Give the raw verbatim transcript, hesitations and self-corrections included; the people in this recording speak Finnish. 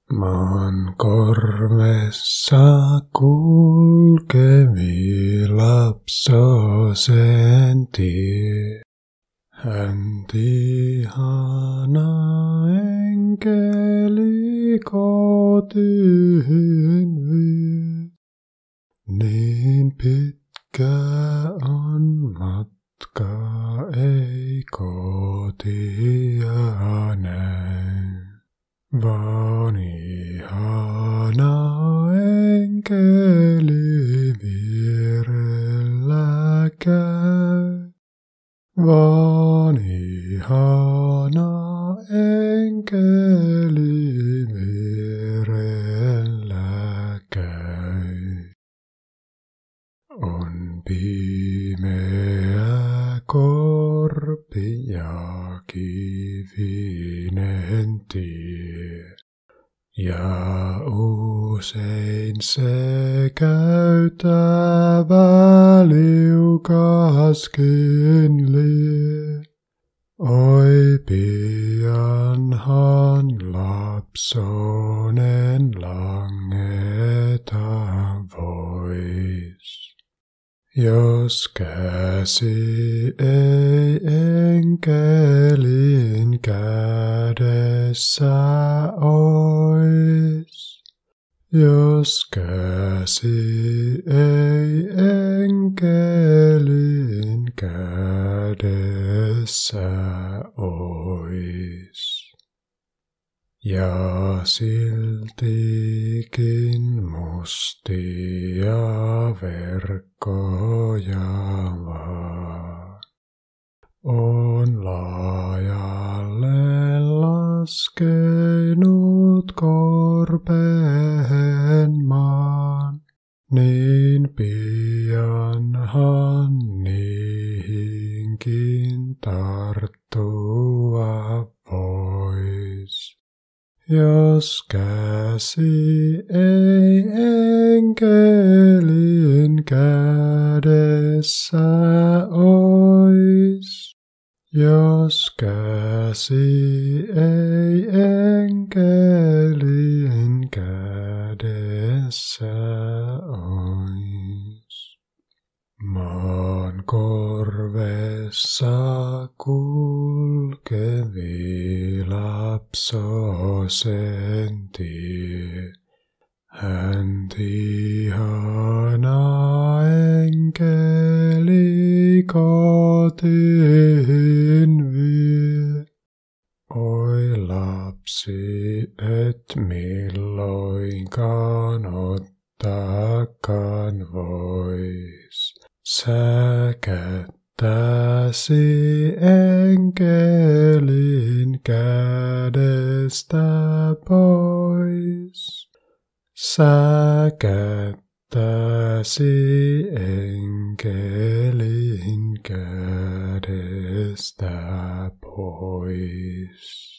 Maan korvessa kulkevi lapsosen tie. Hänt ihana enkeli kotiin vie. Niin pitkä on matka, ei kotia näy. Vaan ihana enkeli vierellä käy. Vaan ihana enkeli vierellä käy. On pimeä korpi ja kivinen tie, ja usein se käytävä liukaskin lie. Oi pianhan lapsonen langeta vois. Jos käsi ei enkelin kädessä ois. Jos käsi ei enkelin kädessä ois. Ja siltikin mustia verkkoja vaan on laajalle laskenut korpeen maan. Niin pianhan niihinkin tarttua vois. Jos käsi ei enkelin kädessä ois. Jos käsi ei enkelin kädessä ois. Maan korvessa kulkevi lapsosen tie. Hänt ihana enkeli kotiin vie. Oi lapsi, et milloinkaan ottaakaan vois. Sä kättäsi enkelin kädestä pois. Sä kättäsi enkelin kädestä pois.